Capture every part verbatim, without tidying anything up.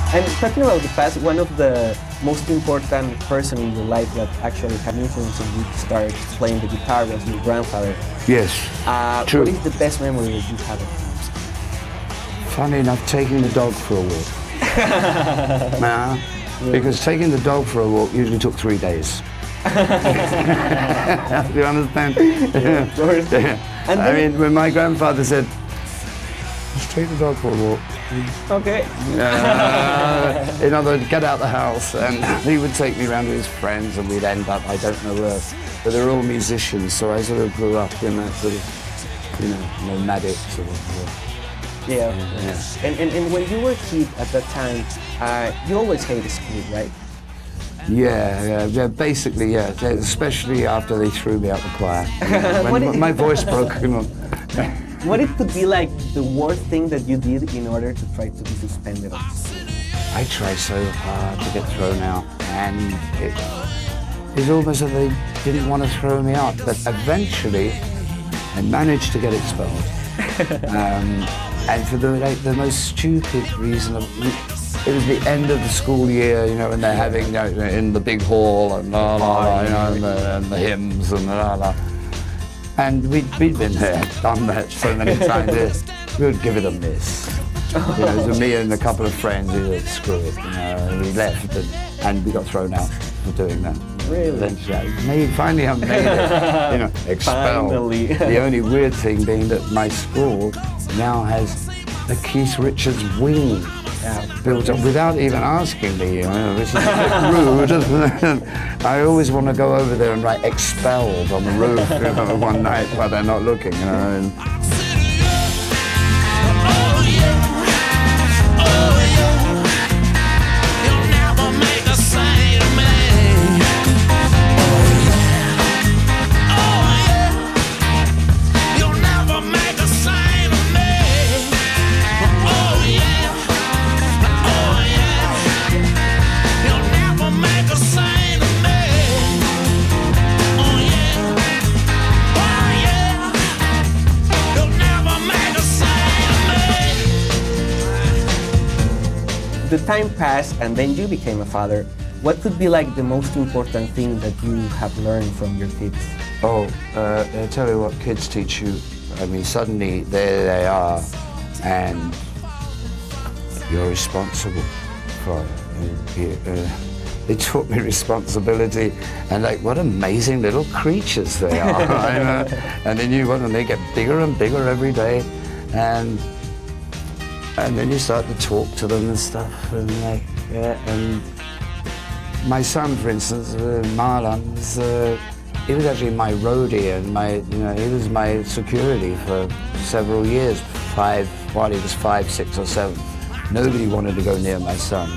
And talking about the past, one of the most important person in your life that actually had influence on you to start playing the guitar was your grandfather. Yes, uh, true. What is the best memory that you have of him? Funny enough, taking the dog for a walk. Nah, yeah. Because taking the dog for a walk usually took three days. Do you understand? Yeah, of course. Yeah. And I mean, when my grandfather said, "Let's take the dog for a walk." Okay. Uh, in other words, get out the house, and he would take me around with his friends, and we'd end up, I don't know where, but they're all musicians, so I sort of grew up in that sort of, you know, nomadic sort of. Uh, yeah. yeah. And, and and when you were a kid at that time, uh, you always hated school, right? Yeah, yeah, yeah, basically, yeah, especially after they threw me out the choir. When my voice broke, you know. What it could be like the worst thing that you did in order to try to be suspended on school? I tried so hard to get thrown out, and it, it's almost as they didn't want to throw me out, but eventually I managed to get expelled. um, and for the, like, the most stupid reason, of, it was the end of the school year, you know, and they're having, you know, in the big hall, and la la la, you know, and the, and the hymns, and la la. And we'd, we'd been there, done that so many times, we would give it a miss. You know, it was me and a couple of friends who said, screw it, you know, and we left, and, and we got thrown out for doing that. Really? Eventually, I made, finally I made it, you know, expelled. Finally. The only weird thing being that my school now has a Keith Richards wing. Yeah, built up without even asking me, you know, which is a bit rude. I always want to go over there and write expelled on the roof, you know, one night while they're not looking, you know. And the time passed and then you became a father. What could be like the most important thing that you have learned from your kids? Oh, uh, I tell you what, kids teach you. I mean, suddenly there they are, and you're responsible for it. Uh, they taught me responsibility, and like, what amazing little creatures they are. You know? And then you want them, they get bigger and bigger every day, and and then you start to talk to them and stuff, and like, yeah. And my son, for instance, uh, Marlon, was, uh, he was actually my roadie, and my, you know, he was my security for several years. Five, while he was five, six, or seven. Nobody wanted to go near my son.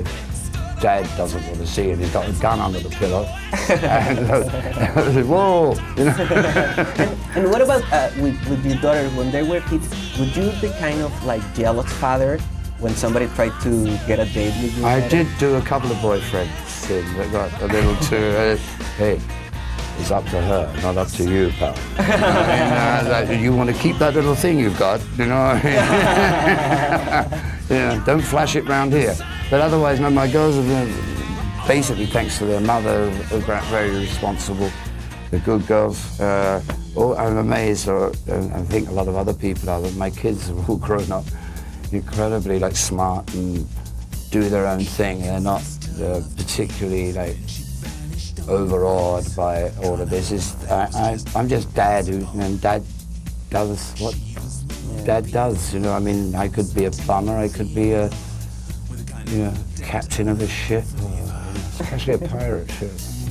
Dad doesn't want to see him. He's got a gun under the pillow. And uh, I said, whoa! You know? and, and what about uh, with, with your daughters, when they were kids, would you be kind of like jealous father when somebody tried to get a date with you? I did do a couple of boyfriends that got a little too, uh, hey, it's up to her, not up to you, pal. I mean, uh, like, you want to keep that little thing you've got, you know what I mean? Yeah, don't flash it round here. But otherwise, no, my girls have been, basically, thanks to their mother, are very responsible. They're good girls. Uh, oh, I'm amazed, or, and I think a lot of other people are, that my kids have all grown up incredibly like smart and do their own thing. They're not uh, particularly like overawed by all of this. Is I, I, I'm just dad who, you know, dad does what yeah. dad does. You know, I mean, I could be a bummer, I could be a, you know, captain of a ship, or, you know, especially a pirate ship.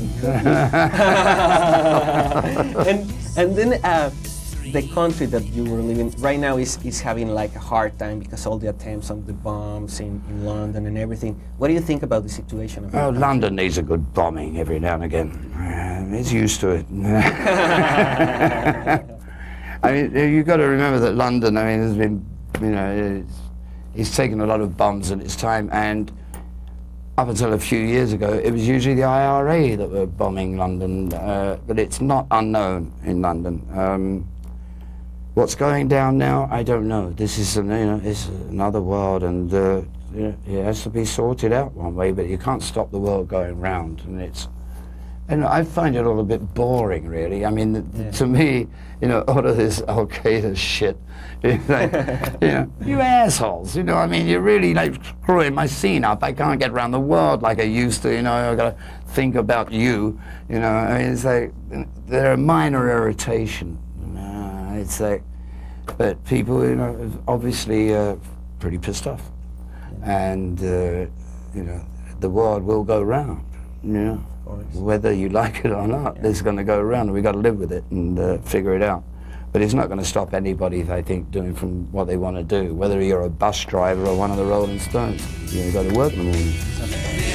and and then uh, the country that you were living right now is, is having like a hard time because all the attempts on the bombs in, in London and everything. What do you think about the situation? Of oh, London needs a good bombing every now and again. Uh, it's used to it. I mean, you've got to remember that London, I mean, has been, you know, it's, it's taken a lot of bombs in its time, and up until a few years ago, it was usually the I R A that were bombing London, uh, but it's not unknown in London. Um, what's going down now, I don't know. This is, an, you know, it's another world, and uh, you know, it has to be sorted out one way, but you can't stop the world going round, and it's, and I find it all a bit boring, really. I mean, yeah. to me, you know, all of this Al Qaeda shit, you know, you know, you assholes, you know, I mean, you're really like screwing my scene up. I can't get around the world like I used to, you know, I gotta think about you, you know, I mean, it's like, they're a minor irritation, uh, it's like, but people, you know, obviously uh, pretty pissed off, yeah. and, uh, you know, the world will go round, you know. Whether you like it or not, yeah. it's going to go around, and we've got to live with it and uh, figure it out. But it's not going to stop anybody, I think, doing from what they want to do, whether you're a bus driver or one of the Rolling Stones. You know, you've got to work in the morning.